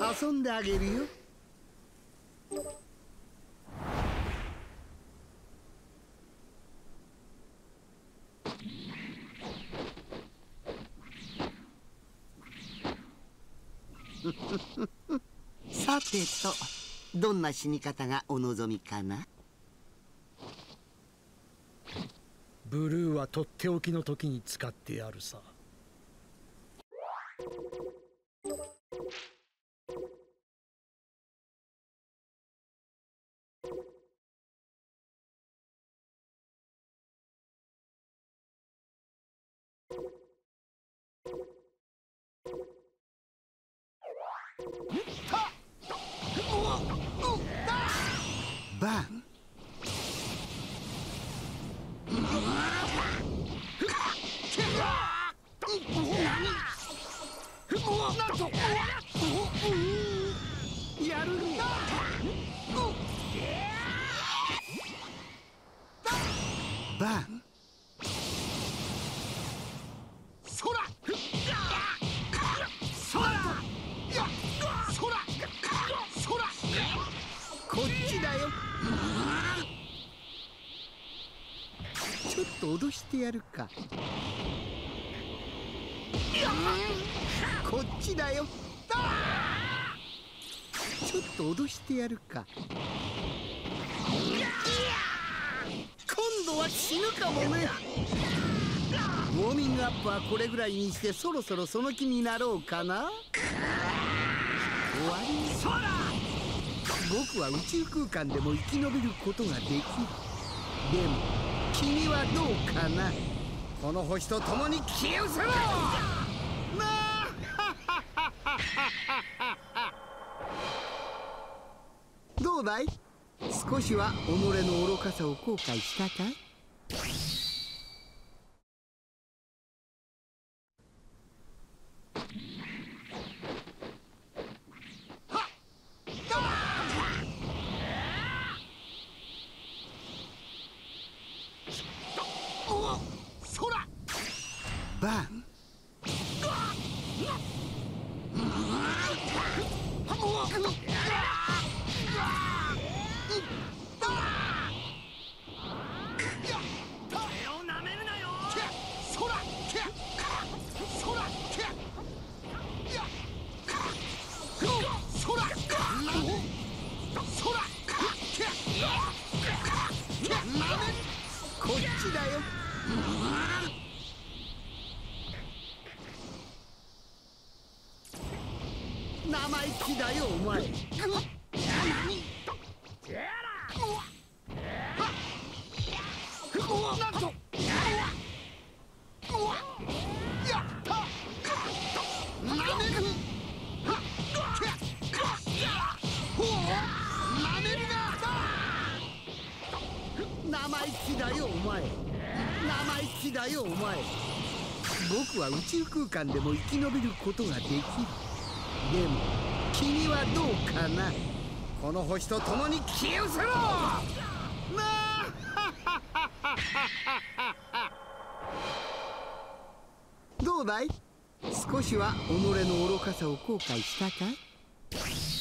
遊んであげるよ。さてと、どんな死に方がお望みかな。 ブルーはとっておきの時に使ってやるさ。 バン。なんとやるね。バン。そらそらそらそら、こっちだよ。ちょっと脅してやるか。こっちだよ。ちょっと脅してやるか。今度は死ぬかもね。ウォーミングアップはこれぐらいにして、そろそろその気になろうかな。終わり。そら、僕は宇宙空間でも生き延びることができる。でも君はどうかな。この星と共に消え失せろ。どうだい。少しは己の愚かさを後悔したかい。そらバン。こっちだよ。生意気だよお前。なんとやった。生意気だよお前。生意気だよお前。僕は宇宙空間でも生き延びることができる。でも君はどうかな。この星と共に消え失せろ。どうだい。少しは己の愚かさを後悔したかい。